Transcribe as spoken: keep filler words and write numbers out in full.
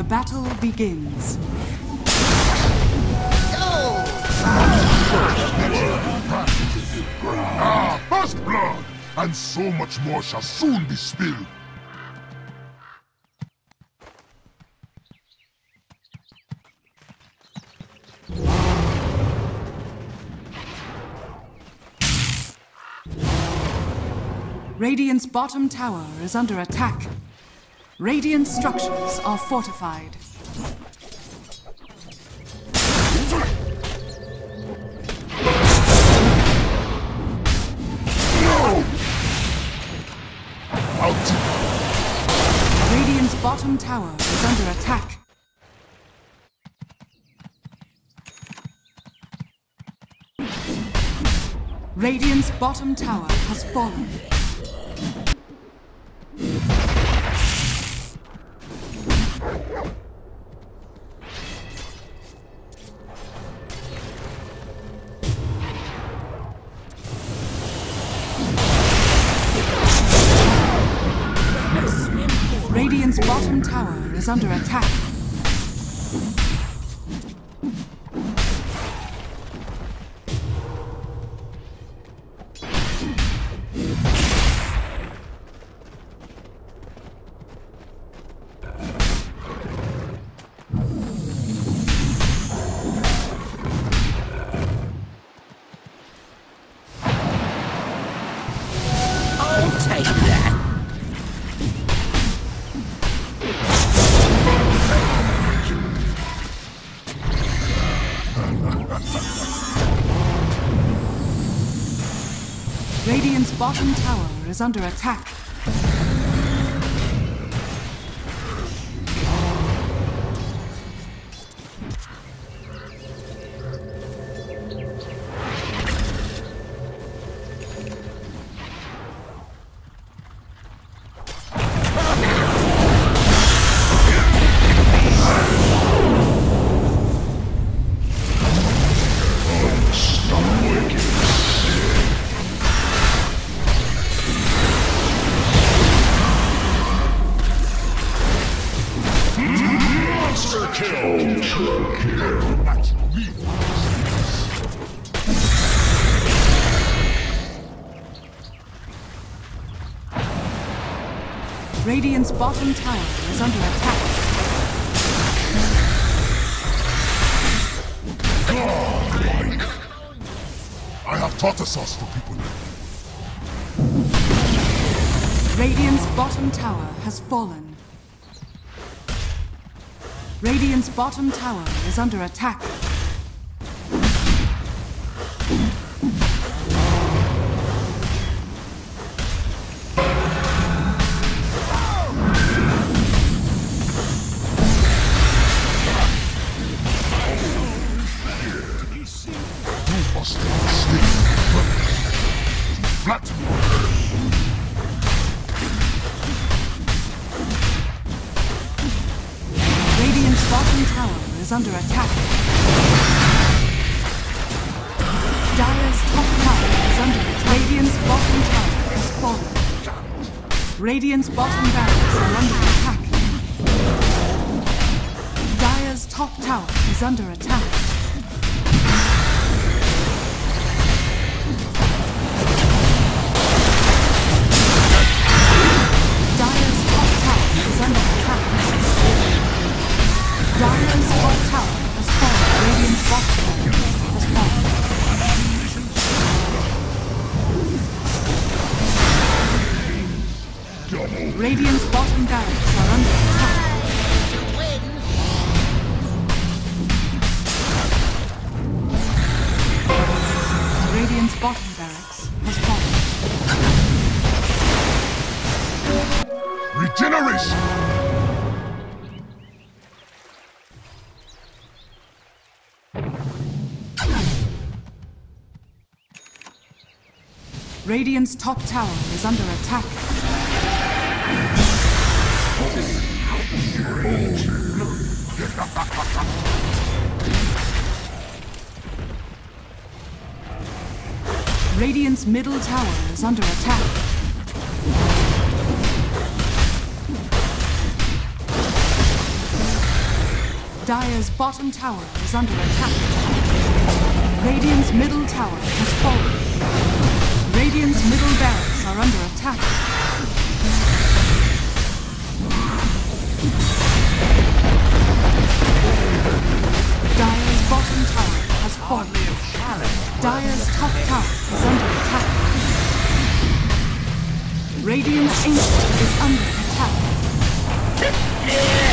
battle begins. Ah, first blood! And so much more shall soon be spilled. Radiant's bottom tower is under attack. Radiant structures are fortified. Radiant's bottom tower is under attack. Radiant's bottom tower has fallen. Radiant's bottom tower is under attack. I'll take that. Radiant's bottom tower is under attack. Radiant's bottom tower is under attack. Godlike! I have taught a sauce for people. Radiant's bottom tower has fallen. Radiant's bottom tower is under attack. Radiant's bottom tower is under attack. Dire's top tower is under attack. Radiant's bottom tower has fallen. Radiant's bottom barracks are under attack. Dire's top tower is under attack. Dire's top tower is under attack. Dire's top tower has fallen. Radiant's bottom tower has fallen. Radiant's bottom barracks are under attack. Radiant's bottom barracks has fallen. Regeneration! Radiant's top tower is under attack. Radiant's middle tower is under attack. Dire's bottom tower is under attack. Radiant's middle tower has fallen. Radiant's middle barracks are under attack. Dire's bottom tower has fallen. Dire's top tower is under attack. Radiant's ancient is under attack.